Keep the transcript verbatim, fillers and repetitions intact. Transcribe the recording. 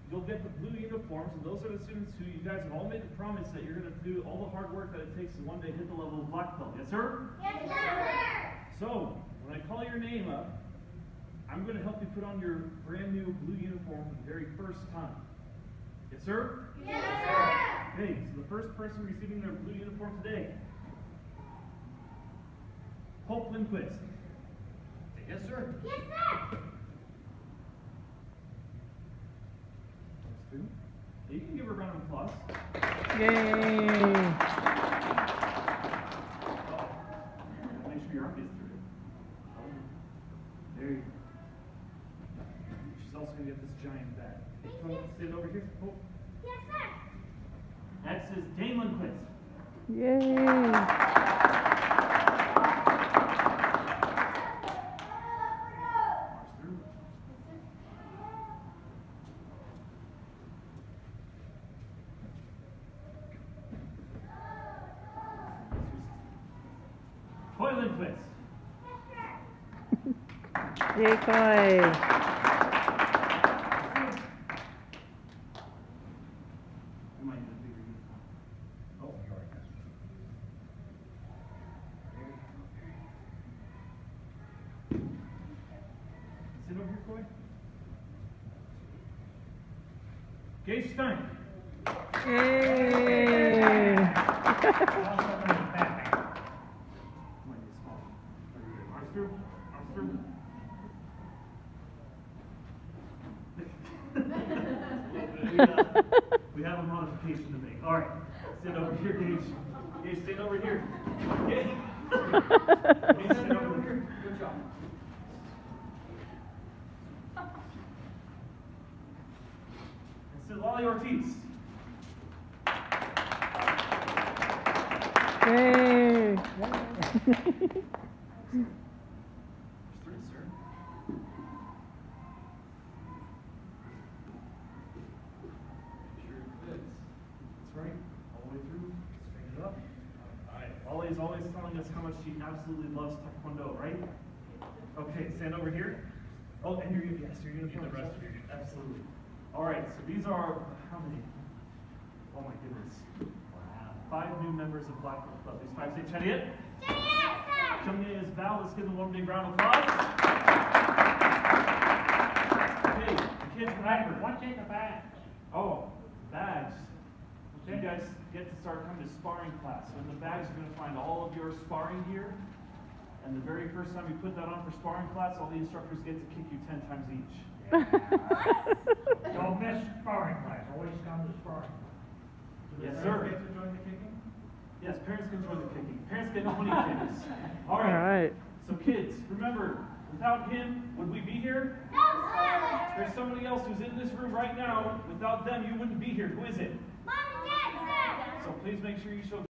you'll get the blue uniforms, and those are the students who you guys have all made the promise that you're going to do all the hard work that it takes to one day hit the level of black belt. Yes, sir? Yes, sir. So, when I call your name up, I'm going to help you put on your brand new blue uniform for the very first time. Yes, sir? Yes, sir. Okay, so the first person receiving their blue uniform today, Hope Lindquist. Say yes, sir. Yes, sir. You can give her a round of applause. Yay! Oh, make sure your arm gets through. Oh, there you go. She's also going to get this giant bag. Thank Come you. on, sit over here. Oh. Yes, sir. Next is Dane Lindquist. Yay! Coy Lindquist. Yay, Coy! You might need a bigger uniform. Oh, you already got it. Sit over here, Coy. Gage Stein. Yay! Might be small. Arms through. Arms through. we, uh, we have a modification to make. All right. Sit over here, Gage. Gage, sit over here. Gage. Gage, sit over here. Good job. And sit Lolly Ortiz. Yay! Three, sir. Make sure it fits. That's right. All the way through. Straighten it up. All right. Ollie is always telling us how much she absolutely loves Taekwondo, right? Okay, stand over here. Oh, and you're yes, you're gonna the rest of your absolutely. All right. So these are how many? Oh my goodness. Wow. Five new members of Black Belt Club. These five say Chariot. Yes, sir. Chumnia is Val. Let's give them one big round of applause. Okay, the kids remember. What's in the bag? Oh, bags. You guys get to start coming to sparring class. So in the bags, you're going to find all of your sparring gear. And the very first time you put that on for sparring class, all the instructors get to kick you ten times each. Don't miss sparring class, always come to sparring. Yes, sir. Get to join the kicking? Yes, parents can join the kicking. Parents get no money kicks. All All right. right. So kids, remember, without him, would we be here? No, sir. There's somebody else who's in this room right now. Without them, you wouldn't be here. Who is it? Mom and Dad, sir. So please make sure you show